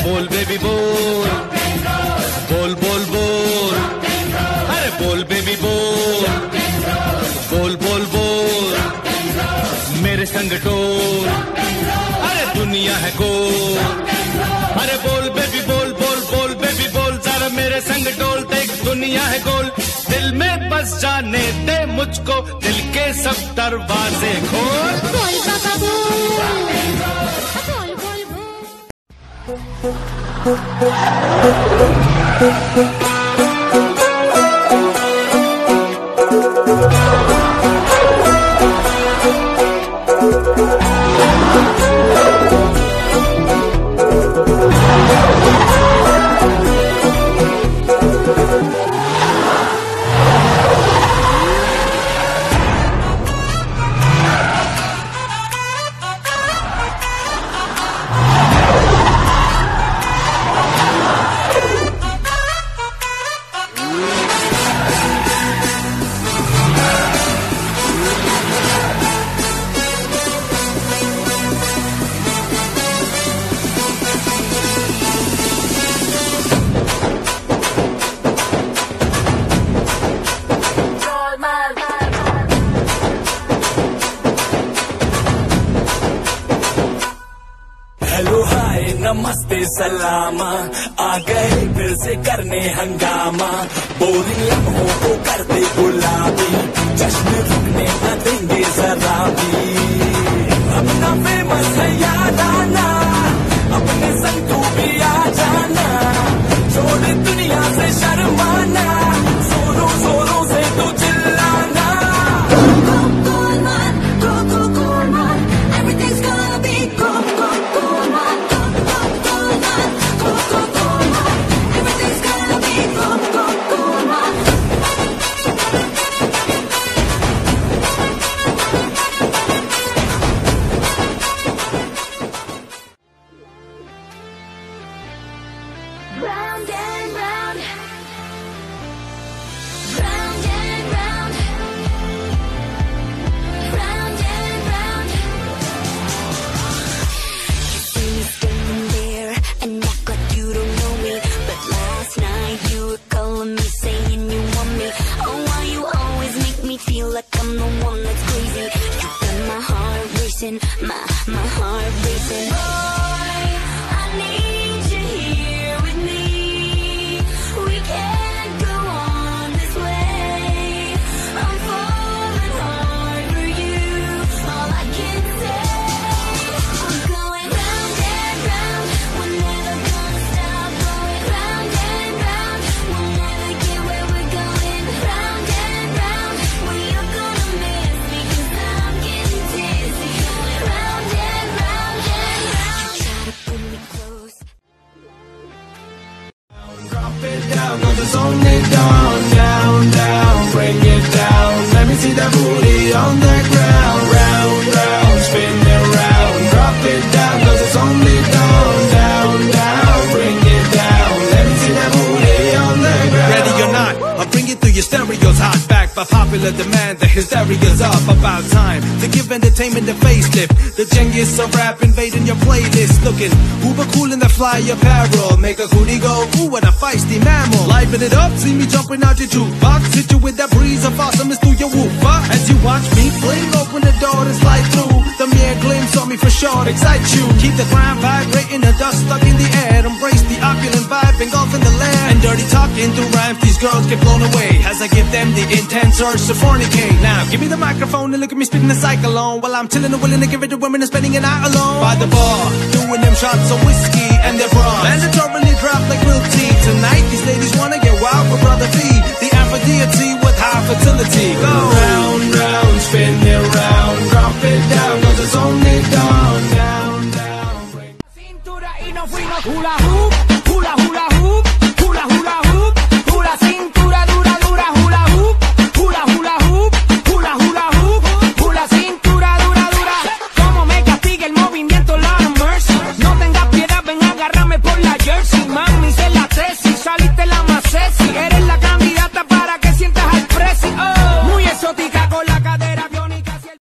बोल बेबी बोल, बोल बोल बोल, अरे बोल बेबी बोल, बोल बोल बोल, मेरे संग डोल, अरे दुनिया है गोल, अरे बोल बेबी बोल, बोल बोल बेबी बोल, जरा मेरे संग डोल, देख दुनिया है गोल, दिल में बस जाने दे मुझको, दिल के सब दरवाजे खोल। बोल बाबा बोल, बोल हेलो हाय नमस्ते सलामा, आ गए फिर से करने हंगामा, बोरिंग लम्हों को करते गुलाबी, जश्न रुकने न देंगे जरा भी, अपना फेमस है याद आना, अपने संग तू भी आ जाना, छोड़ दुनिया से शर्माना, जोरों जोरों से तू चिल्लाना। Round and round, round and round, round and round. You see me standing there and act like you don't know me, but last night you were calling me saying you want me. Oh, why you always make me feel like I'm the one that's crazy? You got my heart racing, my heart racing. Boy, I need you here with me. We can't go on this way. I'm falling hard for you. All I can say, we're going round and round. We're never gonna stop going round and round. We'll never get where we're going. Round and round. Well, you're gonna miss me 'cause I'm getting dizzy. Going round and round and round. You try to pull me close. Drop it down, 'cause it's only down, down, down, bring it down. Let me see that booty on the ground, round, round, spin it round. Drop it down, 'cause it's only down, down, down, bring it down. Let me see that booty on the ground. Ready or not, I'll bring it through your stereos. Hot back by popular demand, the hysteria's up. About time to give entertainment a facelift. The Genghis of rap invading your playlist. Looking uber cool in the fly apparel. Make a cootie go, ooh, what a feisty mammal. Liven it up, see me jumping out your jukebox. Hit you with that breeze of awesomeness through your woofer. As you watch me fling open the door to slide through. The mere glimpse on me for sure excite you. Keep the ground vibrating, the dust stuck in the air. Embrace the opulent vibe engulfing the land. And dirty talking through rhymes, these girls get blown away as I give them the intense urge to fornicate. Now give me the microphone and look at me spitting the cyclone, while I'm chilling and willing to give it to women and spending a night alone by the bar, doing them shots of whiskey and their bras. Mandatorily drop like real tea. Tonight these ladies wanna get wild for Brother V, the aphrodite with high fertility. Go round, round, spin it round. Drop it down, 'cause it's only down, down, down. Cintura y nos fuimos hula